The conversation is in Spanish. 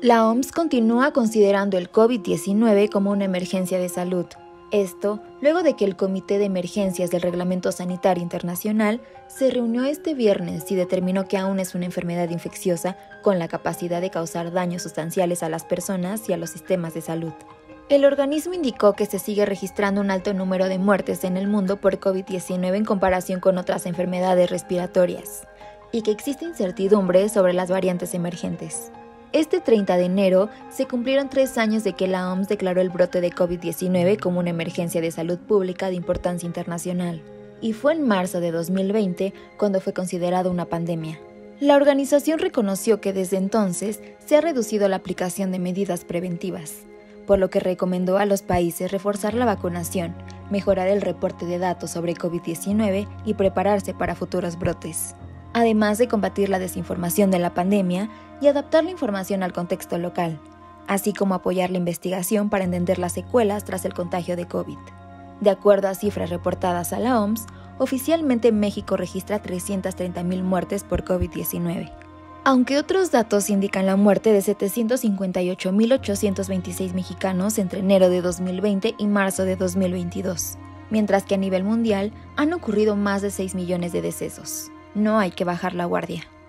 La OMS continúa considerando el COVID-19 como una emergencia de salud. Esto, luego de que el Comité de Emergencias del Reglamento Sanitario Internacional se reunió este viernes y determinó que aún es una enfermedad infecciosa con la capacidad de causar daños sustanciales a las personas y a los sistemas de salud. El organismo indicó que se sigue registrando un alto número de muertes en el mundo por COVID-19 en comparación con otras enfermedades respiratorias, y que existe incertidumbre sobre las variantes emergentes. Este 30 de enero se cumplieron 3 años de que la OMS declaró el brote de COVID-19 como una emergencia de salud pública de importancia internacional, y fue en marzo de 2020 cuando fue considerado una pandemia. La organización reconoció que desde entonces se ha reducido la aplicación de medidas preventivas, por lo que recomendó a los países reforzar la vacunación, mejorar el reporte de datos sobre COVID-19 y prepararse para futuros brotes, además de combatir la desinformación de la pandemia y adaptar la información al contexto local, así como apoyar la investigación para entender las secuelas tras el contagio de COVID. De acuerdo a cifras reportadas a la OMS, oficialmente México registra 330,000 muertes por COVID-19. Aunque otros datos indican la muerte de 758,826 mexicanos entre enero de 2020 y marzo de 2022, mientras que a nivel mundial han ocurrido más de 6 millones de decesos. No hay que bajar la guardia.